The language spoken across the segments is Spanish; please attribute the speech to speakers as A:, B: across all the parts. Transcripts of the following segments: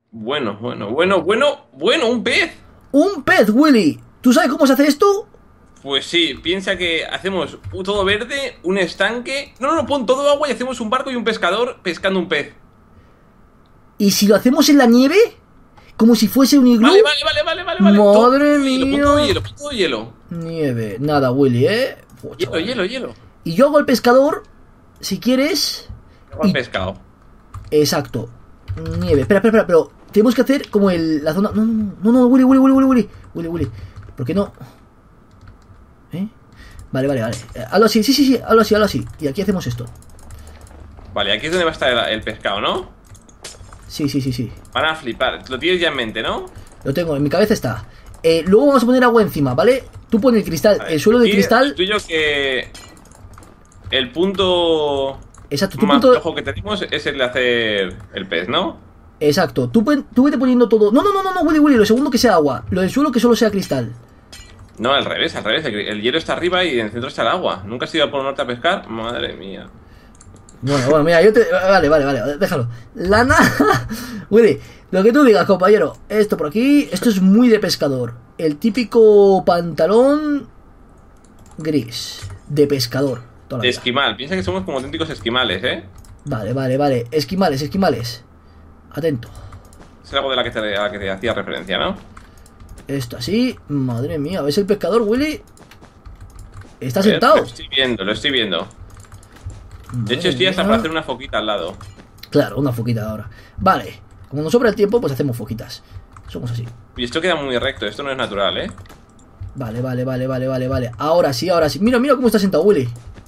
A: Bueno, un pez.
B: ¡Un pez, Willy! ¿Tú sabes cómo se hace esto?
A: Pues sí, piensa que hacemos todo verde, un estanque. No, pon todo agua y hacemos un barco y un pescador pescando un pez.
B: ¿Y si lo hacemos en la nieve? ¿Como si fuese un iglú?
A: Vale. Todo
B: ¡Madre
A: hielo, pon todo
B: mía!
A: hielo, pon todo hielo.
B: Nieve. Nada, Willy, ¿eh? Chaval.
A: Hielo.
B: Y yo hago el pescador, si quieres.
A: Hago el
B: Y...
A: pescado.
B: Exacto. Nieve. Espera, pero tenemos que hacer como la zona... No, Willy. ¿Por qué no? ¿Eh? Vale. Hazlo así, sí, hazlo así. Y aquí hacemos esto.
A: Vale, aquí es donde va a estar el pescado, ¿no?
B: Sí.
A: Van a flipar. Lo tienes ya en mente, ¿no?
B: Lo tengo, en mi cabeza está. Luego vamos a poner agua encima, ¿vale? Tú pones el cristal,
A: Vale,
B: el suelo de
A: aquí
B: cristal.
A: tuyo que el punto
B: Exacto,
A: más flojo que tenemos es el de hacer el pez, ¿no?
B: Exacto, tú vete poniendo todo. No, Willy, lo segundo que sea agua. Lo del suelo que solo sea cristal.
A: No, al revés. El hielo está arriba y en el centro está el agua. ¿Nunca has ido a Polo Norte a pescar? Madre mía.
B: Bueno, mira, yo te. Vale, déjalo. Lana. Willy, lo que tú digas, compañero. Esto por aquí. Esto es muy de pescador. El típico pantalón gris. De pescador. Toda la
A: De
B: vida.
A: esquimal. Piensa que somos como auténticos esquimales, ¿eh?
B: Vale. Esquimales. Atento.
A: Es algo de a la que te hacía referencia, ¿no?
B: Esto así. Madre mía, ¿ves el pescador, Willy? Está
A: A ver,
B: sentado.
A: lo estoy viendo. De hecho,
B: Madre
A: estoy hasta
B: mía.
A: para hacer una foquita al lado.
B: Claro, una foquita ahora. Vale, como nos sobra el tiempo, pues hacemos foquitas. Somos así.
A: Y esto queda muy recto, esto no es natural, ¿eh?
B: Vale. Ahora sí. Mira cómo está sentado, Willy.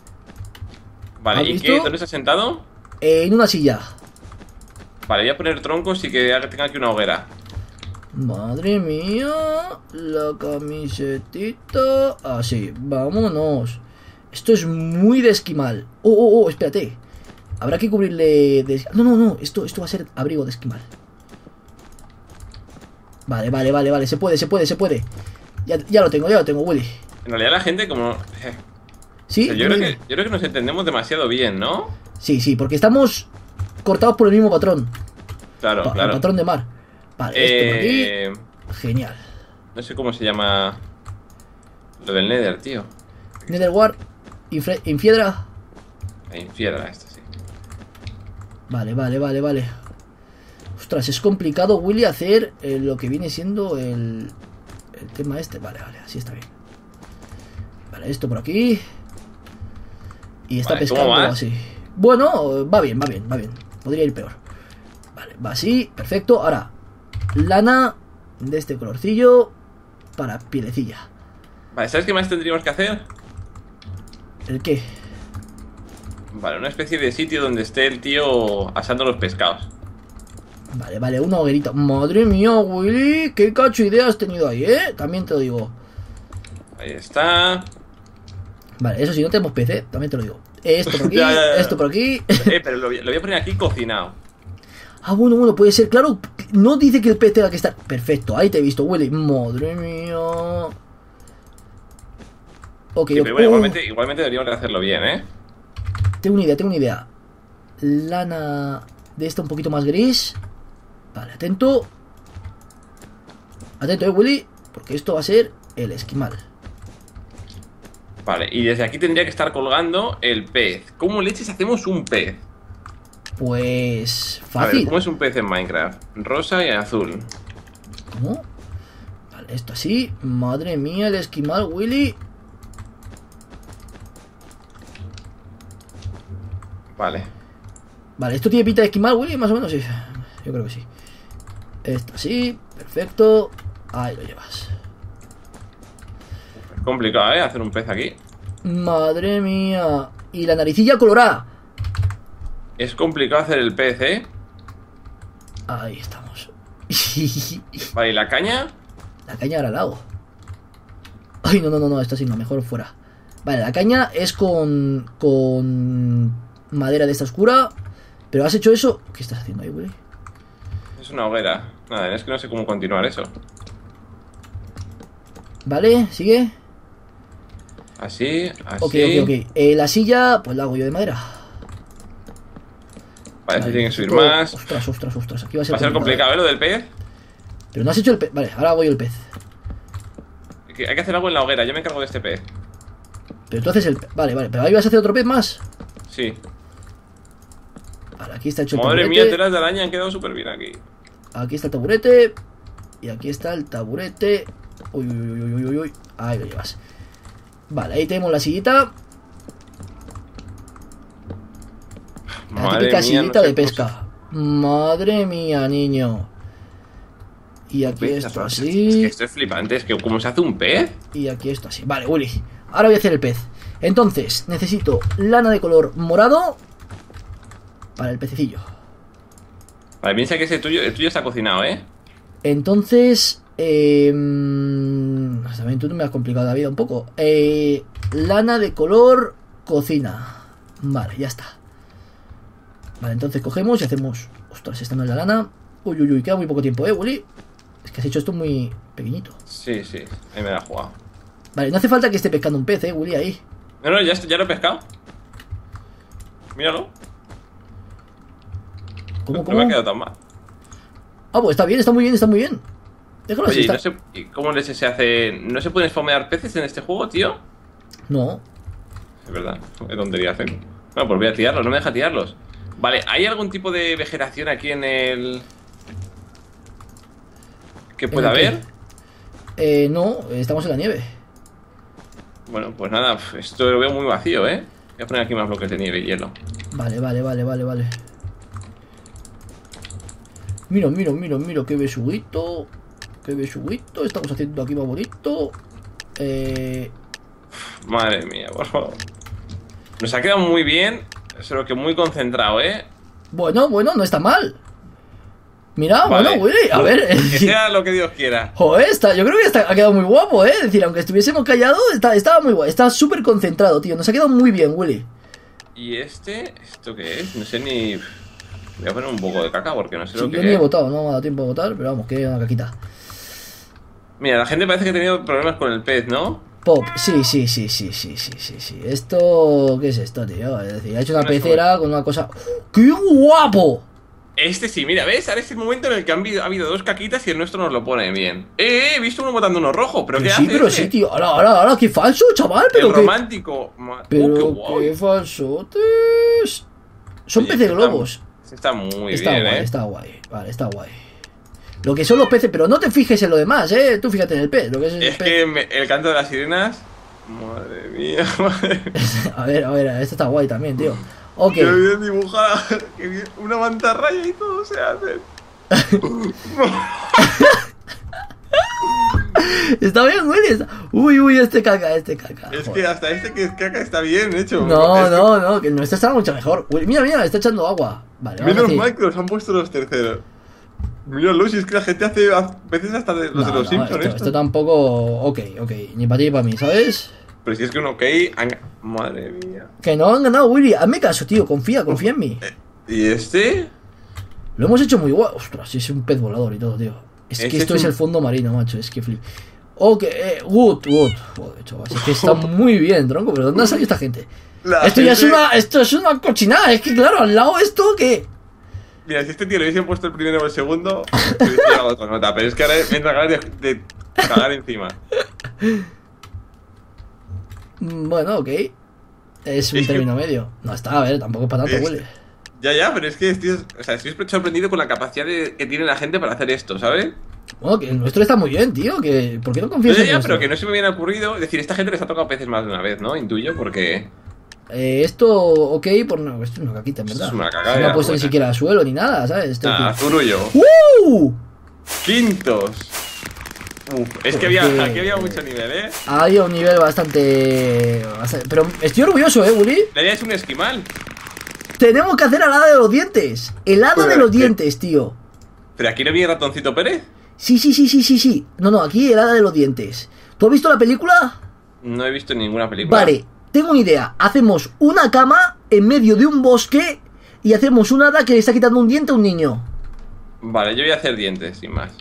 A: Vale,
B: ¿Has
A: ¿y
B: visto?
A: qué? ¿Dónde estás sentado?
B: En una silla.
A: Vale, voy a poner troncos y que tenga aquí una hoguera.
B: Madre mía. La camisetita. Así, vámonos. Esto es muy de esquimal. Espérate. Habrá que cubrirle de... No, esto va a ser abrigo de esquimal. Vale, se puede. Ya lo tengo, Willy.
A: En realidad la gente como...
B: ¿Sí?
A: O sea, yo creo que nos entendemos demasiado bien, ¿no?
B: Sí, porque estamos cortados por el mismo patrón.
A: Claro.
B: El patrón de mar. Vale, esto por aquí. Genial.
A: No sé cómo se llama lo del Nether, tío.
B: Netherward. Infiedra.
A: La infiera esto, sí.
B: Vale. Ostras, es complicado, Willy, hacer lo que viene siendo el tema este. Vale, así está bien. Vale, esto por aquí. Y está
A: Vale, ¿cómo
B: pescando
A: vas?
B: así. Bueno, va bien. Podría ir peor. Vale, va así, perfecto. Ahora, lana de este colorcillo para pielecilla.
A: Vale, ¿sabes qué más tendríamos que hacer?
B: ¿El qué?
A: Vale, una especie de sitio donde esté el tío asando los pescados.
B: Vale, una hoguerita. Madre mía, Willy, qué cacho idea has tenido ahí, ¿eh? También te lo digo.
A: Ahí está.
B: Vale, eso sí, no tenemos pez, ¿eh? También te lo digo. Esto por aquí,
A: Ya.
B: esto por aquí.
A: Pero lo voy a poner aquí cocinado.
B: Ah, bueno, puede ser, claro. No dice que el pez tenga que estar. Perfecto, ahí te he visto, Willy. Madre mía. Ok,
A: Sí, pero bueno, igualmente deberíamos de hacerlo bien, ¿eh?
B: Tengo una idea. Lana de esta un poquito más gris. Vale, atento, Willy. Porque esto va a ser el esquimal.
A: Vale, y desde aquí tendría que estar colgando el pez. ¿Cómo leches hacemos un pez?
B: Pues...
A: A ver,
B: fácil.
A: ¿cómo es un pez en Minecraft? Rosa y azul.
B: ¿Cómo? Vale, esto así. Madre mía, el esquimal, Willy.
A: Vale.
B: Vale, esto tiene pinta de esquimal, Willy, más o menos, sí. Yo creo que sí. Esto así, perfecto. Ahí lo llevas.
A: Es complicado, ¿eh? Hacer un pez aquí.
B: Madre mía. Y la naricilla colorada.
A: Es complicado hacer el pez, ¿eh?
B: Ahí estamos.
A: Vale, ¿y la caña?
B: La caña ahora la hago. Ay, no, esto sí, no, mejor fuera. Vale, la caña es con madera de esta oscura. Pero has hecho eso. ¿Qué estás haciendo ahí, Willy?
A: Es una hoguera. Nada, es que no sé cómo continuar eso.
B: Vale, sigue.
A: Así,
B: Ok.
A: así.
B: La silla, pues la hago yo de madera.
A: Parece que tiene que subir
B: esto-
A: más.
B: Ostras, ostras, ostras. Aquí va a
A: Va a ser complicado, ¿eh? Lo del pez.
B: Pero no has hecho el pez. Vale, ahora hago yo el pez.
A: Hay que hacer algo en la hoguera. Yo me encargo de este pez.
B: Pero tú haces el pez. Vale, vale. Pero ahí vas a hacer otro pez más.
A: Sí.
B: Vale, aquí está hecho el
A: Madre
B: taburete.
A: mía, telas de araña han quedado súper bien aquí.
B: Aquí está el taburete. Y aquí está el taburete. Uy, uy, uy, uy, uy, uy. Ahí lo llevas. Vale, ahí tenemos la sillita. La
A: Madre
B: típica
A: mía,
B: sillita
A: no sé
B: de pesca. Madre mía, niño. Y aquí
A: ¿Ves?
B: esto
A: Es
B: así.
A: que esto es flipante. Es que ¿cómo se hace un pez?
B: Y aquí esto así. Vale, Willy. Ahora voy a hacer el pez. Entonces, necesito lana de color morado para el pececillo.
A: Vale, piensa que el tuyo está cocinado, ¿eh?
B: Entonces, también tú me has complicado la vida un poco. Lana de color cocina. Vale, ya está. Vale, entonces cogemos y hacemos... Ostras, esta no es la lana. Uy, uy, uy, queda muy poco tiempo, Willy. Es que has hecho esto muy pequeñito.
A: Sí, sí. Ahí me la he jugado.
B: Vale, no hace falta que esté pescando un pez, Willy, ahí.
A: No, no, ya lo he pescado. Míralo.
B: ¿Cómo,
A: No
B: cómo?
A: me ha quedado tan mal.
B: Ah, pues está bien, está muy bien, está muy bien. Déjalo así,
A: Oye, ¿y
B: está...
A: ¿y cómo leche se hace? ¿No se pueden spamear peces en este juego, tío?
B: No.
A: Es verdad, qué tontería hacen. Bueno, pues voy a tirarlos, no me deja tirarlos. Vale, ¿hay algún tipo de vegetación aquí en el... que pueda
B: ¿En el
A: haber?
B: qué? No, estamos en la nieve.
A: Bueno, pues nada, esto lo veo muy vacío, ¿eh? Voy a poner aquí más bloques de nieve y hielo.
B: Vale, vale, vale, vale, vale. Mira, mira, mira, mira, qué besuguito. Qué besuguito. Estamos haciendo aquí más bonito.
A: Madre mía, por favor. Nos ha quedado muy bien, solo que muy concentrado, ¿eh?
B: Bueno, bueno, no está mal. Mira,
A: Vale.
B: bueno, Willy, a ver.
A: Que sea lo que Dios quiera.
B: Joder, yo creo que ha quedado muy guapo, ¿eh? Es decir, aunque estuviésemos callados, estaba muy guay. Está súper concentrado, tío. Nos ha quedado muy bien, Willy.
A: ¿Y ¿esto qué es? No sé ni... Voy a poner un poco de caca porque no sé
B: Sí,
A: lo que
B: yo ni he
A: es.
B: votado, no me ha dado tiempo a votar, pero vamos, que una caquita.
A: Mira, la gente parece que ha tenido problemas con el pez, ¿no?
B: Pop, sí, sí, sí, sí, sí, sí, sí, sí. Esto, ¿qué es esto, tío? Es decir, ha hecho una
A: No es
B: pecera con una cosa... ¡Qué guapo!
A: Sí, mira, ¿ves? Ahora es el momento en el que ha habido dos caquitas y el nuestro nos lo pone bien. He visto uno botando uno rojo, pero ¿qué
B: sí,
A: hace
B: pero
A: ese?
B: sí, tío. Ahora, qué falso, chaval, pero
A: El
B: qué...
A: romántico. Qué
B: Pero
A: guay.
B: qué falsotes. Son
A: Oye,
B: peces
A: está-
B: globos.
A: Está muy
B: Está
A: bien,
B: guay,
A: ¿eh?
B: está guay. Vale, está guay. Lo que son los peces, pero no te fijes en lo demás, Tú fíjate en el pez. Lo que es el
A: Es
B: pez.
A: que el canto de las sirenas... Madre mía, madre mía.
B: A ver, esto está guay también, tío. Ok.
A: Qué bien dibujada. Qué bien. Una mantarraya y todo se hace.
B: Está bien, Willy. Uy, uy, este caca.
A: Es
B: Joder.
A: que hasta que es caca está bien hecho.
B: No,
A: Es que-
B: no, que el nuestro está mucho mejor. Uy, mira, mira, está echando agua. Vale, vamos a
A: Menos
B: decir-
A: mal que los han puesto los terceros. Míralo, si es que la gente hace a veces hasta los
B: No,
A: de los
B: no,
A: Simpsons
B: esto tampoco. Ok, ni para ti ni para mí, ¿sabes?
A: Pero si es que un ok, madre mía.
B: Que no han ganado, Willy. Hazme caso, tío. Confía en mí.
A: ¿Y este?
B: Lo hemos hecho muy guay. Ostras, es un pez volador y todo, tío. Es
A: Ese
B: que esto
A: es
B: es
A: un-
B: el fondo marino, macho. Es que flip. Ok, good. Joder, chaval. Es que está muy bien, tronco. ¿Pero dónde ha salido esta gente?
A: La
B: Esto ya es
A: gente-
B: esto es una cochinada. Es que claro, al lado esto que.
A: Mira, si este tío le hubiesen puesto el primero o el segundo, se hubiese llegado a otra nota. Pero es que ahora me entra ganas de cagar encima.
B: Bueno, ok. Es un
A: Es que-
B: término medio. No está, a ver, tampoco es para tanto,
A: Es-
B: Willy.
A: Ya, pero es que estoy sorprendido con la capacidad que tiene la gente para hacer esto, ¿sabes?
B: Bueno, que el nuestro está muy bien, tío. ¿Por qué no confías en
A: Ya,
B: nuestro?
A: pero que no se me hubiera ocurrido. Es decir, esta gente les ha tocado peces más de una vez, ¿no? Intuyo, porque.
B: Esto, ok, por no, esto es una caquita, en
A: Esto
B: verdad.
A: es una cagada,
B: No
A: ya,
B: ha puesto ni
A: buena.
B: siquiera suelo ni nada, ¿sabes? Esto es
A: Nada, zurullo.
B: ¡Uh!
A: Quintos. Uf, es que
B: Porque-
A: aquí había mucho nivel, ¿eh?
B: Hay un nivel bastante... Pero estoy orgulloso, Willy.
A: La idea es un esquimal.
B: Tenemos que hacer el hada de los dientes. El hada
A: Pero,
B: de los
A: ¿qué?
B: dientes, tío.
A: Pero aquí no viene Ratoncito Pérez.
B: Sí. No, aquí el hada de los dientes. ¿Tú has visto la película?
A: No he visto ninguna película.
B: Vale, tengo una idea. Hacemos una cama en medio de un bosque y hacemos un hada que le está quitando un diente a un niño.
A: Vale, yo voy a hacer dientes, sin más.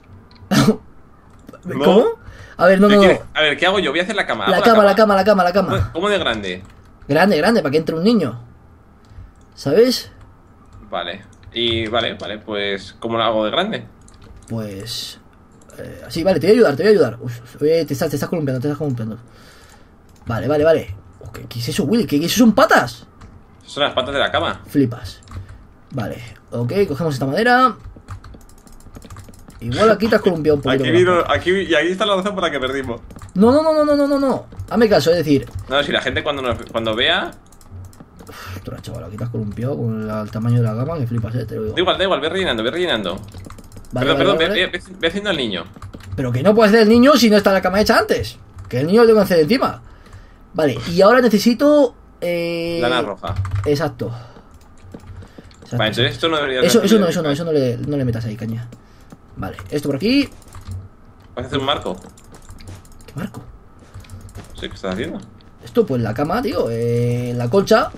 A: ¿No?
B: ¿Cómo? A ver, no.
A: A ver, ¿qué hago yo? Voy a hacer la cama.
B: La
A: Hago
B: cama.
A: ¿Cómo de grande?
B: Grande, para que entre un niño. ¿Sabes?
A: Vale. Y vale, pues ¿cómo lo hago de grande?
B: Pues... sí, vale, te voy a ayudar, te voy a ayudar. Uf, te estás columpiando, te estás columpiando. Vale, vale, vale. ¿Qué es eso, Willy? ¿Qué eso son patas?
A: Son las patas de la cama.
B: Flipas. Vale, ok, cogemos esta madera. Igual aquí te has columpiado un poquito.
A: Y aquí está la razón por la que perdimos.
B: No. Hazme caso, es decir...
A: No, si la gente cuando vea...
B: Ostras, chaval, aquí te has columpiado con el tamaño de la cama, que flipas, te lo digo.
A: Da igual, ve rellenando.
B: Vale,
A: Perdón,
B: vale.
A: ve haciendo al niño.
B: Pero que no puede hacer el niño si no está la cama hecha antes. Que el niño lo tengo que hacer encima. Vale, y ahora necesito...
A: Lana roja.
B: Exacto.
A: Vale, entonces esto no debería...
B: Eso no le metas ahí, caña. Vale, esto por aquí.
A: ¿Vas a hacer un marco?
B: ¿Qué marco?
A: No sé qué estás haciendo.
B: Esto, pues la cama, tío, la colcha.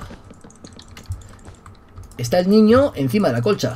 B: Está el niño encima de la colcha.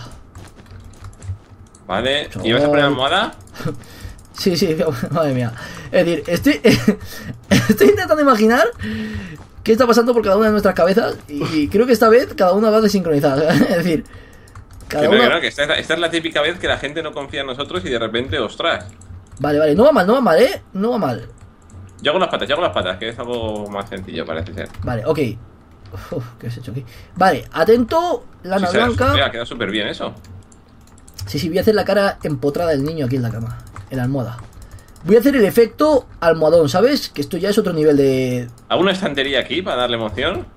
A: Vale, ¿y vas a poner almohada?
B: Sí, madre mía. Es decir, estoy intentando imaginar qué está pasando por cada una de nuestras cabezas. Y creo que esta vez cada una va desincronizada. Es decir, cada una...
A: que esta es la típica vez que la gente no confía en nosotros y de repente, ostras.
B: Vale, no va mal, no va mal.
A: Yo hago las patas, que es algo más sencillo, parece ser.
B: Vale, ok. Uf, ¿qué has hecho aquí? Vale, atento, lana blanca.
A: Ha quedado súper bien eso.
B: Sí, voy a hacer la cara empotrada del niño aquí en la cama, en la almohada. Voy a hacer el efecto almohadón, ¿sabes? Que esto ya es otro nivel de...
A: ¿Hago una estantería aquí para darle emoción?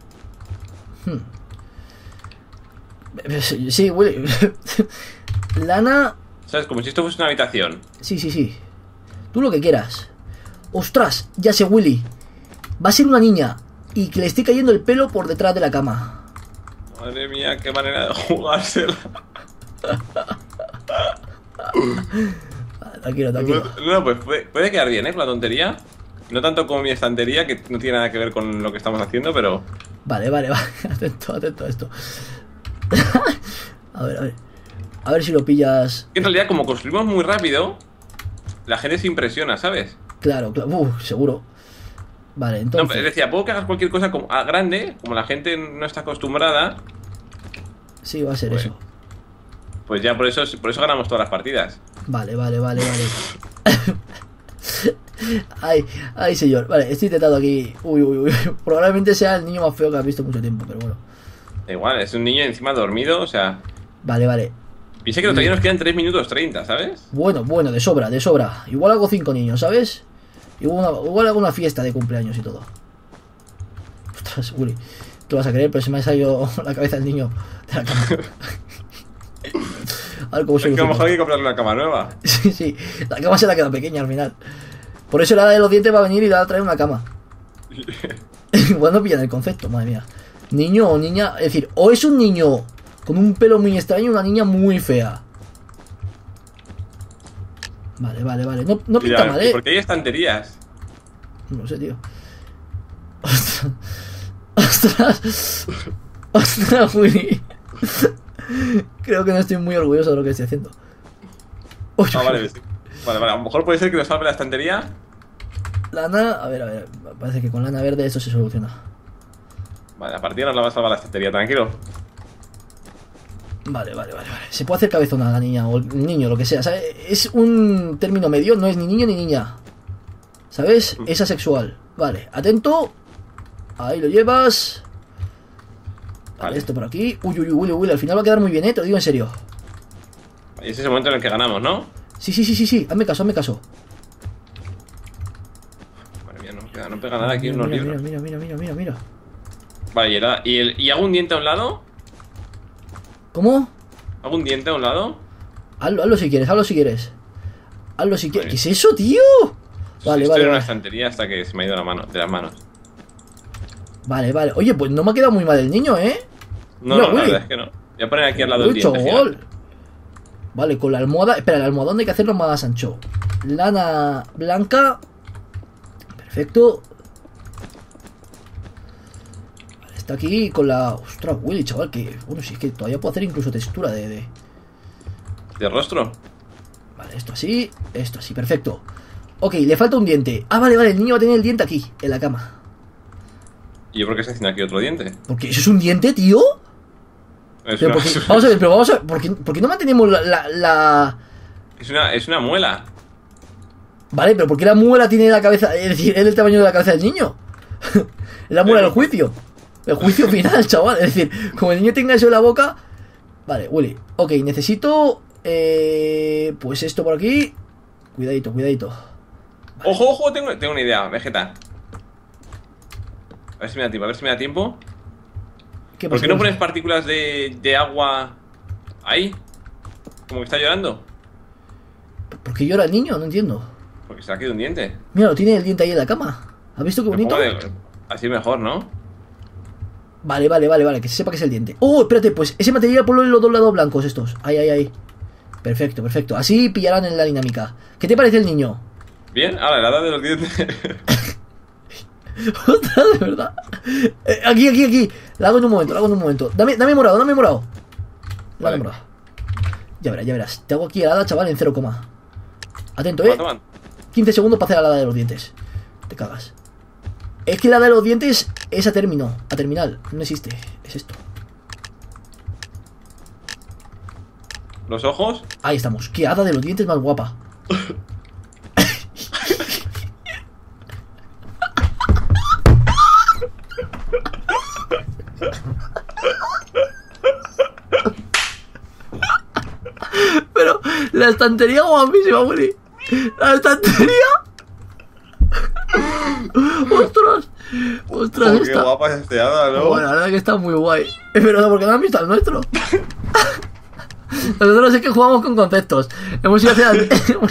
B: Sí, Willy. Lana...
A: ¿Sabes? Como si esto fuese una habitación.
B: Sí. Tú lo que quieras. Ostras, ya sé, Willy. Va a ser una niña y que le esté cayendo el pelo por detrás de la cama.
A: Madre mía, qué manera de jugársela.
B: Tranquilo.
A: No, pues puede quedar bien, con la tontería. No tanto como mi estantería, que no tiene nada que ver con lo que estamos haciendo, pero...
B: Vale. Atento a esto. A ver si lo pillas.
A: En realidad, como construimos muy rápido, la gente se impresiona, ¿sabes?
B: Claro. Seguro. Vale, entonces...
A: No, decía, puedo que hagas cualquier cosa grande, como la gente no está acostumbrada.
B: Sí, va a ser eso.
A: Pues ya por eso ganamos todas las partidas.
B: Vale. Ay, señor. Vale, estoy intentando aquí. Uy. Probablemente sea el niño más feo que has visto en mucho tiempo, pero bueno.
A: Da igual, es un niño encima dormido, o sea...
B: Vale.
A: Piensa que todavía nos quedan 3 minutos 30, ¿sabes?
B: Bueno, de sobra. Igual hago 5 niños, ¿sabes? Igual hago una fiesta de cumpleaños y todo. Ostras, Willy, tú vas a creer, pero se me ha salido la cabeza del niño de la cama. A ver cómo se
A: a lo mejor hay que comprarle una cama nueva.
B: Sí, la cama se la queda pequeña al final. Por eso la de los dientes va a venir y le va a traer una cama. Igual no pillan el concepto, madre mía. Niño o niña, es decir, o es un niño con un pelo muy extraño o una niña muy fea. Vale. No pinta mal,
A: ¿Por qué hay estanterías?
B: No sé, tío. Ostras, Willy. Creo que no estoy muy orgulloso de lo que estoy haciendo.
A: Vale. A lo mejor puede ser que nos salve la estantería.
B: Lana, a ver. Parece que con lana verde esto se soluciona.
A: Vale, la partida nos la va a salvar la estantería, tranquilo.
B: Vale. Se puede hacer cabezona a la niña o el niño, lo que sea, ¿sabes? Es un término medio, no es ni niño ni niña. ¿Sabes? Es asexual. Vale, atento. Ahí lo llevas. Vale, esto por aquí. Uy, al final va a quedar muy bien, te lo digo en serio.
A: Y ese es el momento en el que ganamos, ¿no?
B: Sí. Hazme caso.
A: Madre mía, no pega nada aquí en unos libros.
B: Mira.
A: Vale, ¿y hago un diente a un lado?
B: ¿Cómo?
A: ¿Hago un diente a un lado?
B: Hazlo si quieres. Vale. ¿Qué es eso, tío? Vale.
A: Estoy en una estantería hasta que se me ha ido de las manos.
B: Vale. Oye, pues no me ha quedado muy mal el niño, ¿eh?
A: No, la verdad es que no. Voy a poner aquí al lado del diente.
B: Gol. Vale, con la almohada. Espera, el almohadón hay que hacerlo más ancho. Lana blanca. Perfecto. Vale, está aquí con la... Ostras, Willy, chaval, que... Bueno, si es que todavía puedo hacer incluso textura de
A: rostro.
B: Vale, esto así, perfecto. Ok, le falta un diente. Ah, vale, el niño va a tener el diente aquí, en la cama.
A: ¿Y yo por qué estoy haciendo aquí otro diente?
B: Porque eso es un diente, tío. Pero vamos a ver, pero vamos a ver, ¿por qué no mantenemos
A: Es una muela.
B: Vale, pero ¿por qué la muela tiene la cabeza? Es decir, es del tamaño de la cabeza del niño. Es la muela del juicio. El juicio final, chaval. Es decir, como el niño tenga eso en la boca. Vale, Willy. Ok, necesito. Pues esto por aquí. Cuidadito, cuidadito.
A: Vale. Ojo, ojo, tengo una idea, Vegeta. A ver si me da tiempo, a ver si me da tiempo. ¿Por qué no pones partículas de agua ahí? Como que está llorando.
B: ¿Por qué llora el niño? No entiendo.
A: Porque se le ha quedado un diente.
B: Mira, lo tiene el diente ahí en la cama. ¿Has visto qué bonito?
A: Así mejor, ¿no?
B: Vale, vale, vale, vale, que se sepa que es el diente. Oh, espérate, pues ese material ponlo en los dos lados blancos estos. Ahí, ahí, ahí. Perfecto, perfecto. Así pillarán en la dinámica. ¿Qué te parece el niño?
A: Bien, ahora la edad de los dientes.
B: Ostras, de verdad. Aquí, aquí, aquí. La hago en un momento, la hago en un momento. Dame morado, dame morado. Dame morado. Ya verás, ya verás. Te hago aquí el hada, chaval, en 0, atento, 15 segundos para hacer la hada de los dientes. Te cagas. Es que la hada de los dientes es a término, a terminal. No existe. Es esto.
A: ¿Los ojos?
B: Ahí estamos. Qué hada de los dientes más guapa. Pero la estantería guapísima, Willy. La estantería. Ostras. Ostras,
A: oh, qué guapa es este hada, ¿no?
B: Bueno, la verdad que está muy guay. Pero no, porque no han visto al nuestro. Nosotros es que jugamos con conceptos. Hemos ido hacia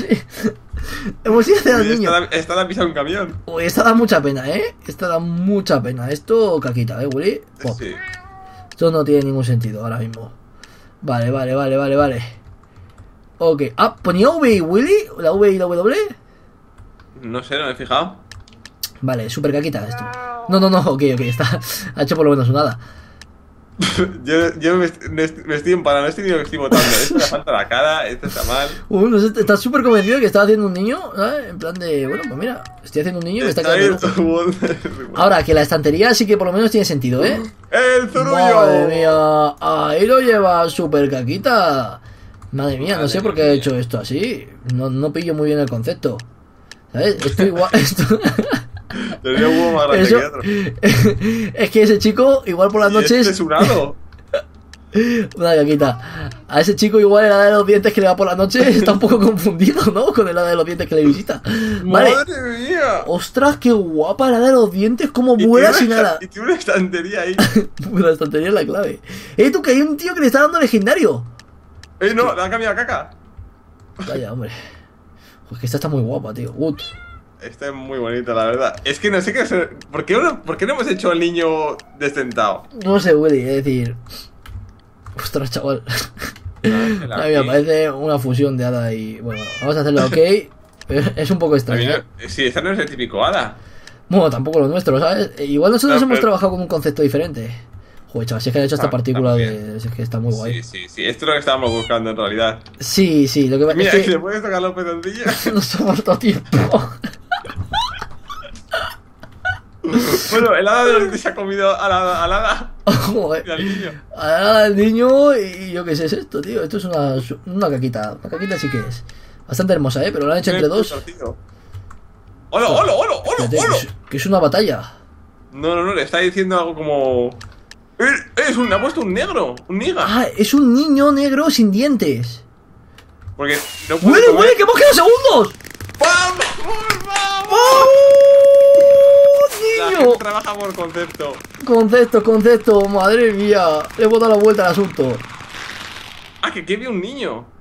B: el niño.
A: Esta la pisa un camión.
B: Uy, esta da mucha pena, ¿eh? Esta da mucha pena. Esto caquita, Willy?
A: Sí.
B: Esto no tiene ningún sentido ahora mismo. Vale, vale, vale, vale, vale. Ok. Ah, ¿ponía V y Willy? ¿La V y la W?
A: No sé, no me he fijado.
B: Vale, super caquita esto. No, no, no, ok, ok, está. Ha hecho por lo menos nada.
A: yo me estoy empanando, no estoy ni lo que estoy votando. Esto le falta la cara, esto está mal.
B: No sé, estás súper convencido de que estaba haciendo un niño, ¿sabes? En plan de, bueno, pues mira, estoy haciendo un niño y me está quedando. Ahora, que la estantería sí que por lo menos tiene sentido, ¿eh?
A: ¡El zurullo!
B: Madre mía, ahí lo lleva súper caquita. Madre mía, no sé por qué ha hecho esto así. No pillo muy bien el concepto. ¿Sabes? Esto igual.
A: Tenía un huevo más grande que otro.
B: Es que ese chico, igual por las noches.
A: Es censurado.
B: Una caquita. A ese chico, igual el hada de los dientes que le va por la noche está un poco confundido, ¿no? Con el hada de los dientes que le visita. Vale.
A: ¡Madre mía!
B: Ostras, qué guapa la hada de los dientes, como vuela sin nada.
A: Y tiene una estantería ahí.
B: La estantería es la clave. Tú, que hay un tío que le está dando legendario.
A: No, le ha cambiado caca.
B: Vaya, hombre. Pues que esta está muy guapa, tío.
A: Esta es muy bonita, la verdad. Es que no sé qué hacer. ¿Por qué no hemos hecho al niño desdentado?
B: No sé, Willy, es decir. Ostras, chaval. A mí me parece una fusión de hada y. Bueno, vamos a hacerlo, ok. Es un poco extraño.
A: Sí, esta no es el típico hada.
B: Bueno, tampoco lo nuestro, ¿sabes? Igual nosotros hemos trabajado con un concepto diferente. Joder, chaval, si es que han hecho esta partícula de. Es que está muy guay.
A: Sí. Esto es lo que estábamos buscando en realidad.
B: Sí, lo que
A: mira,
B: es que.
A: ¿le puedes tocar los pezoncillos?
B: No se ha muerto tiempo.
A: Bueno, el hada de los dientes se ha comido al hada.
B: Joder.
A: Y al niño.
B: Al niño y yo qué sé es esto, tío. Esto es una caquita. Una caquita sí que es. Bastante hermosa, pero lo han hecho entre dos.
A: ¡Hola, hola, hola, hola!
B: Que es una batalla.
A: No, le está diciendo algo como. Le ha puesto un negro, un niga.
B: Ah, es un niño negro sin dientes.
A: Porque no puede.
B: ¡Huele, que hemos quedado segundos!
A: ¡Vamos!
B: ¡Niño!
A: La gente trabaja por concepto.
B: Concepto, madre mía. Le hemos dado la vuelta al asunto.
A: Ah, que vi un niño.